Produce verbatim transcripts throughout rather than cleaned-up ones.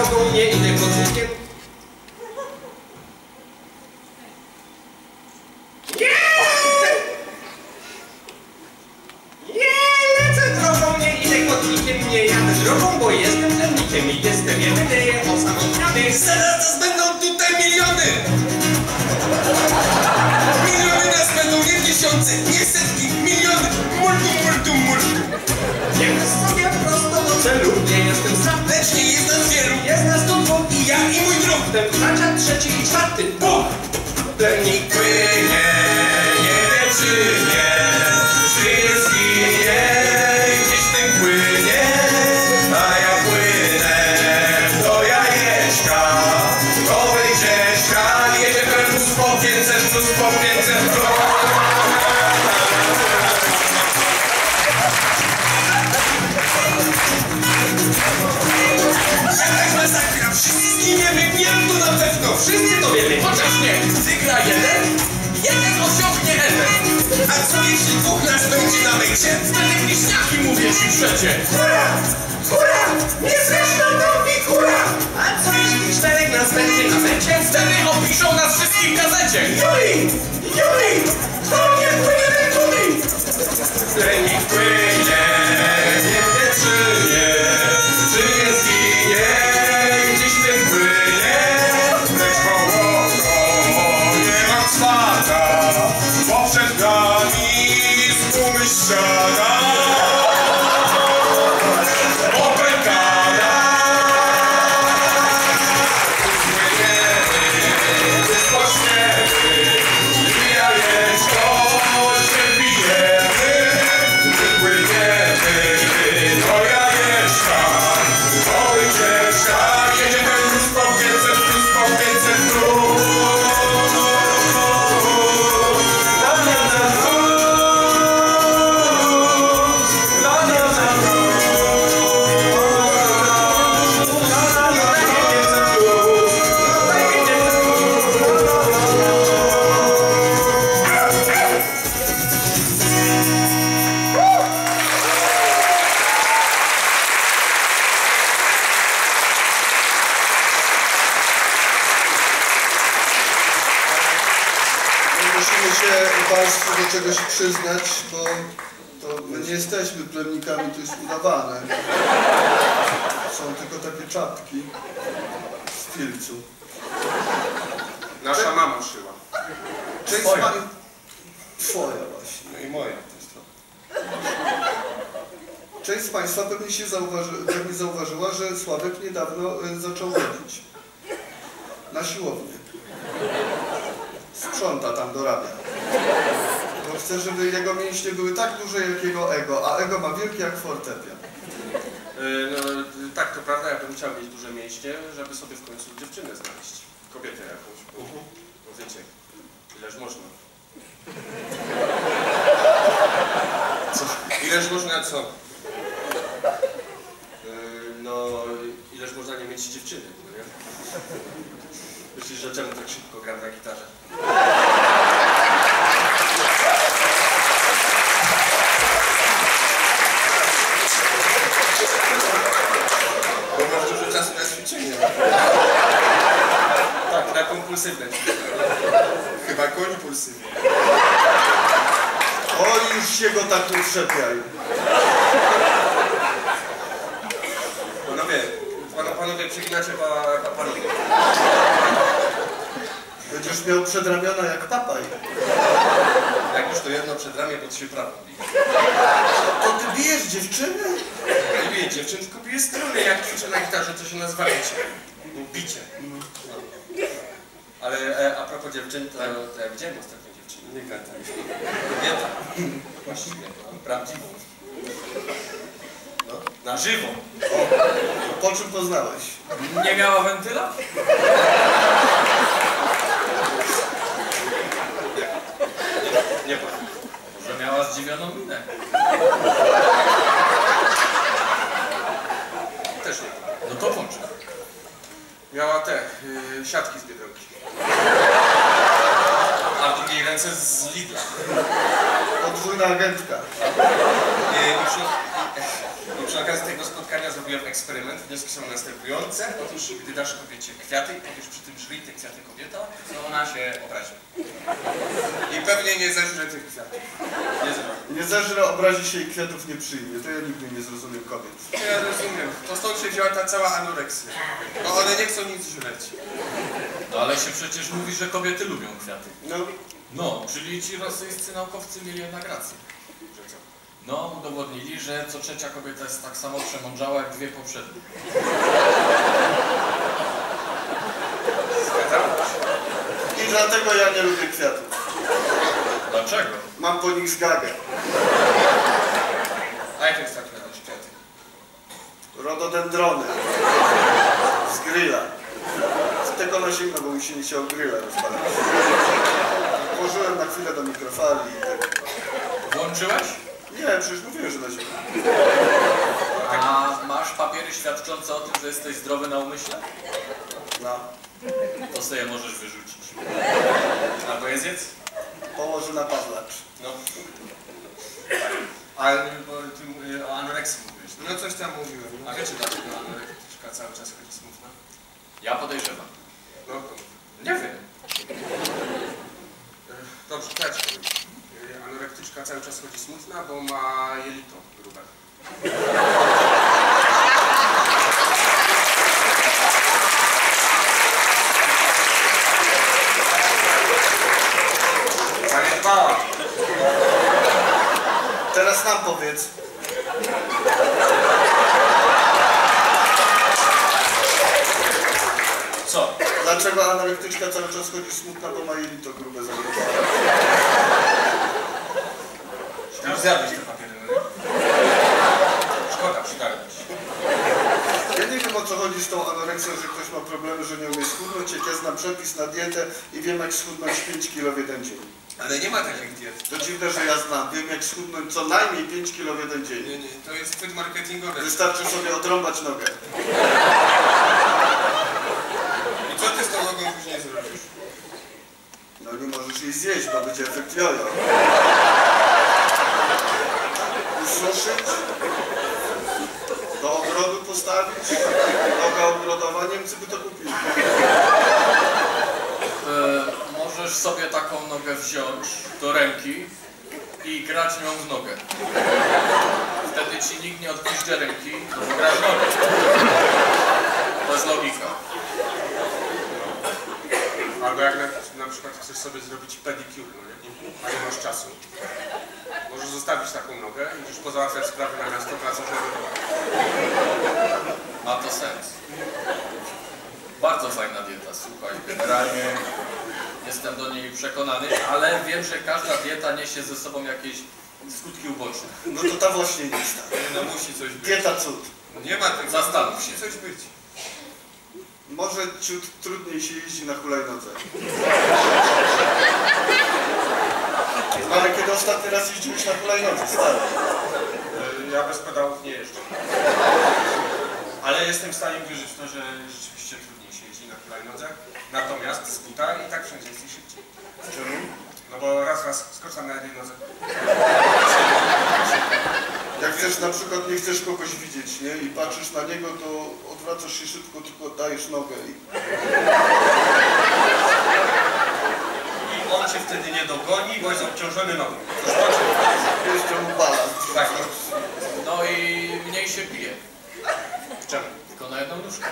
drogą, nie idę kotnikiem. Nie! Nie lecę drogą, nie idę kotnikiem, nie jadę drogą, bo jestem plemnikiem i jestem jedyny osamotniony. Zaraz będą tutaj miliony! Miliony nas będą, nie tysiące, nie setki, miliony! Multum, multum, multum! Idę sobie prosto do celu, nie jestem sam. Lecz nie jest nas wielu! Jest nas tu dwóch I ja i mój druh! ten tracza trzeci i czwarty. Bóg! Plemnik płynie, nie wiem czy nie, czy jest ginie, gdzieś tym płynie, a ja płynę do Jajeczka, do Wejrzeszka, jedzie ten plus po pięćset, plus po pięćset, plus. Jakaś masakra, wszyscy giniemy, wiem to na pewno, wszyscy to wiemy, chociaż nie, wygra jeden, jeden osiągnie Eden. A co jeśli dwóch nas będzie na mecie? Wtedy bliźniaki mówię ci przecie. Hurra! Hurra! Nie zresztą drogi, hurra! A co jeśli czterech nas będzie na mecie? Wtedy opiszą nas wszystkich w gazecie. Juli! Juli! To nie płynie Juli! Plemnik płynie, nie wie czy nie, czy nie zginie, gdzieś tym płynie, lecz kołoko nie ma cwaka, bo przed nami spumy ściana, opękana. Płyniemy, spoczniemy, i jajeczko się bijemy, płyniemy do Jajeczka, do Wejrzeszka, jedziemy plus po pięćset, plus po pięćset, plus. Musimy się Państwu do czegoś przyznać, bo to my nie jesteśmy plemnikami, to jest udawane. Są tylko takie czapki z filcu. Nasza mama szyła. Część z Twoja. Pani... Twoja właśnie. No i moja też trochę. Część z Państwa pewnie się zauważy, pewnie zauważyła, że Sławek niedawno y, zaczął chodzić na siłownię. Sprząta tam, dorabia. Bo chce, żeby jego mięśnie były tak duże jak jego ego, a ego ma wielkie jak fortepian. Yy, no, tak, to prawda, ja bym chciał mieć duże mięśnie, żeby sobie w końcu dziewczynę znaleźć. Kobietę jakąś. Bo, bo wiecie, ileż można. Co? Ileż można co? Yy, no, ileż można nie mieć dziewczyny, no nie? Myślisz, że czemu tak szybko gram na gitarze? Bo masz dużo czasu na ćwiczenie. Tak, na kompulsywne ćwiczenie. Chyba kompulsywne. O, już się go tak nie wszczepiaj. Panowie, pan, panowie przeginacie pa, pa, panowie. Będziesz miał przedramiona jak papaj. Jak już to jedno przed ramię, to się prawo bije. To ty bijesz dziewczyny? Nie bije dziewczyn, tylko bije struny. Jak ćwiczę na gitarze, to się nazywa bicie. Bicie. No. Ale e, a propos dziewczyn, to, to ja widziałem ostatnio dziewczynę. Nie gadam. Kobieta. Właściwie, no, prawdziwą. No, na żywo. O, po czym poznałeś? Nie miała wentyla? Nie powiem. Może miała zdziwioną minę. Też nie. No to włącz. Miała te yy, siatki z Biedronki. A w drugiej ręce z Lidla. Podwójna agentka. I, i, przy, i, i Przy okazji tego spotkania zrobiłem eksperyment. Wnioski są następujące. Otóż, gdy dasz kobiecie kwiaty i powiesz przy tym żryj te kwiaty kobieta, to ona się obrazi. I pewnie nie zeżre tych kwiatów. Nie zeżre. Nie zeżre, obrazi się i kwiatów nie przyjmie. To ja nigdy nie zrozumiem kobiet. Ja rozumiem. To stąd się wzięła ta cała anoreksja. Bo one nie chcą nic żreć. No ale się przecież mówi, że kobiety lubią kwiaty. No, No, czyli ci rosyjscy naukowcy mieli jednak rację. Że co? No, udowodnili, że co trzecia kobieta jest tak samo przemądrzała jak dwie poprzednie. Zgadzam się. i dlatego ja nie lubię kwiatów. Dlaczego? Mam po nich zgagę. A jakie ostatnio miałeś kwiaty? Rododendrony. Z grilla. Tylko na zimno, bo mi się nie chciał grilla rozpalać. Włożyłem na chwilę do mikrofali i tak. Włączyłeś? Nie, przecież mówiłem, że na zimno. A masz papiery świadczące o tym, że jesteś zdrowy na umyśle? No. To sobie je możesz wyrzucić. Albo je zjedz? Położę na pawlacz. No. Ale bo ty y, o anoreksji mówiłeś. No coś tam mówiłem. A wiecie dlaczego anorektyczka cały czas chodzi smutna? Ja podejrzewam. No, nie wiem. Dobrze, tak. Anorektyczka cały czas chodzi smutna, bo ma jelito grube. Zaniedbała. Teraz nam powiedz. Co? Dlaczego anorektyczka cały czas chodzi smutna, bo ma jelito grube zagrożone? Już zjadłeś te papiery, no nie? Szkoda, przydały ci się. Ja nie wiem, o co chodzi z tą anoreksją, że ktoś ma problemy, że nie umie schudnąć, jak ja znam przepis na dietę i wiem, jak schudnąć pięć kilo w jeden dzień. Ale nie ma takich diet. To dziwne, że ja znam. Wiem, jak schudnąć co najmniej pięć kilo w jeden dzień. Nie, nie, to jest chwyt marketingowy. Wystarczy sobie odrąbać nogę. I co ty z tą nogą później zrobisz? No nie możesz jej zjeść, bo będzie efekt jojo. Ususzyć, do ogrodu postawić, noga ogrodowa, Niemcy by to kupili. E, możesz sobie taką nogę wziąć do ręki i grać nią w nogę. Wtedy ci nikt nie odpisze ręki, bo grasz nogę. To jest logika. Albo jak na, na przykład chcesz sobie zrobić pedicure, no nie? A nie masz czasu. Możesz zostawić taką nogę i już pozałatwiać sprawy na miasto pracę, żeby... Ma to sens. Bardzo fajna dieta, słuchaj. Generalnie jestem do niej przekonany, ale wiem, że każda dieta niesie ze sobą jakieś skutki uboczne. No to ta właśnie lista. No musi coś być. Dieta cud. No nie ma tego. Zastanów Musi się. coś być. Może ciut trudniej się jeździ na hulajnodze. Ale kiedy ostatni raz jeździłeś na hulajnodze, stary? Ja bez pedałów nie jeżdżę. Ale jestem w stanie wierzyć w to, że rzeczywiście trudniej się jeździ na hulajnodze. Natomiast z buta i tak wszędzie jest szybciej. Czemu? No bo raz, raz skocz tam na jednej nodze. Jak chcesz na przykład, nie chcesz kogoś widzieć, nie? I patrzysz na niego, to odwracasz się szybko, tylko dajesz nogę i... I on cię wtedy nie dogoni, bo jest obciążony nogą. To skoczy. Jeszcze mu balans. Tak. No i mniej się pije. Czemu? Tylko na jedną nóżkę.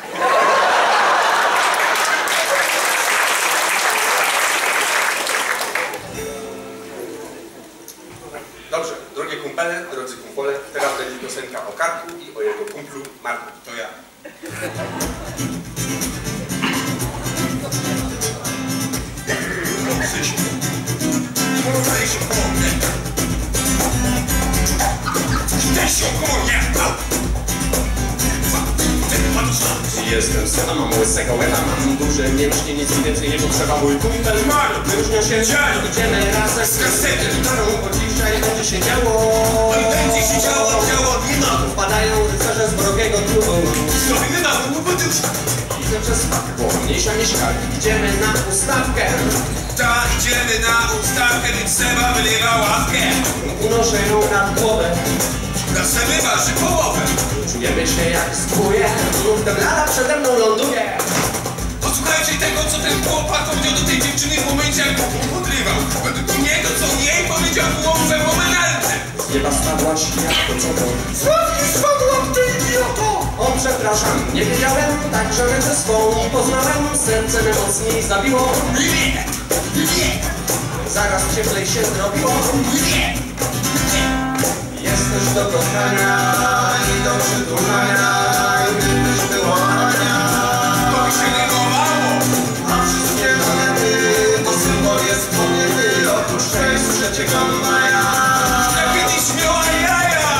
Dobrze, drogie kumpele, drodzy kumpole, teraz będzie piosenka o Karku i o jego kumplu Marku. To ja. Jestem syna, mam łysego łeba, mam duże mięśnie, nic mi więcej nie potrzeba. Mój kumpel Mark wyróżnia się, idziemy razem z kasety. Bo dzisiaj będzie się działo, będzie się działo, działo dnia. Wpadają rycerze z wrogiego klubu. Zrobimy na łubutusz. Idę przez fakt, bo mniejsza mieszkali. Idziemy na ustawkę. Ta, idziemy na ustawkę, więc Seba wylewa ławkę. Unoszę ją nad głowę. Czasem waży połowę. Czujemy się jak skóje, nurtem lada przede mną ląduje. Posłuchajcie tego, co ten chłopak powiedział do tej dziewczyny w momencie, jak go podrywał. Według niego, co jej powiedział, było fenomenalne. Z nieba spadła światło, co to? Sławnie spadłam, ty idioto! O, przepraszam, nie wiedziałem, także ręce swą poznałem, serce me mocniej zabiło. Nie, nie, Zaraz cieplej się zrobiło. nie, nie. Jesteś do kochania i do przytulania, i gdybyś była Ania. To mi się negowało. A wszystkie monety to symbol jest pomniety. Otóż cześć, przeciekam maja. Ja kiedyś miała jaja.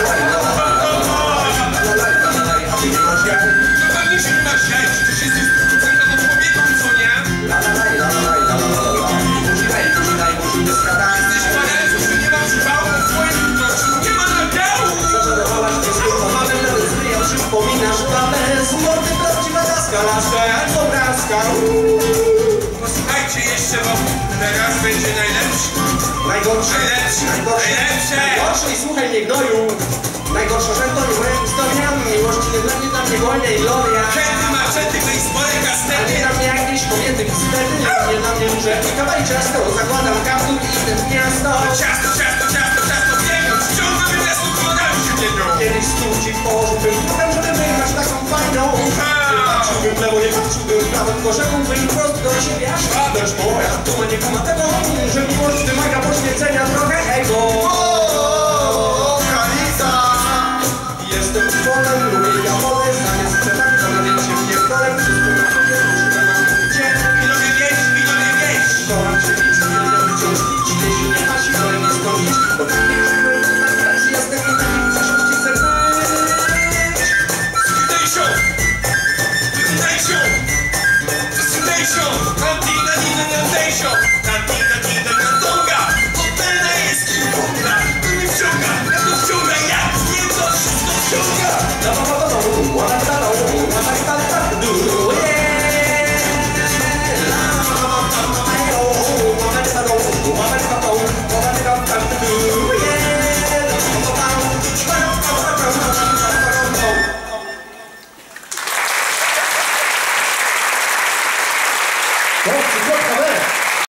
A ty nie masz jaj? No pewnie się nie masz jaj, przecież jesteś stuprocentową kobietą, co nie? La la la la la la la la la. Buzi daj, buzi daj, buzi nie skradaj. Jesteś panem, że nie mam przypału w twoim wkroczył, nie ma nadziału. Zaczarowałaś mnie skrupowanym, nawet zryja przypominasz babę. Z mordy prawdziwa laska, laska jak z obrazka. Posłuchajcie jeszcze, bo teraz będzie najlepszy. Najgorsze, Najlepsze, najgorsze, najlepsze. najgorsze i słuchaj mnie gnoju. Najgorsza, że to nie moja historia. Miłości nie dla mnie, dla mnie wojna i gloria. Kiedy maczety, basebole, A nie kastety. dla mnie jakieś kobiety pistety, nie dla mnie duże i kawałek ciasto. Zakładam kaptur i idę w miasto. Ciasto, ciasto, ciasto, ciasto, biegną. Ściągam i miasto, kolorami się biegną. Kiedyś stucik położyłbym drugą, żeby wygrać taką fajną. Nie patrzyłbym w lewo, nie patrzyłbym w prawo, tylko rzekłbym prosto do siebie. Aż radość moja, tu ma nie kuma tego, że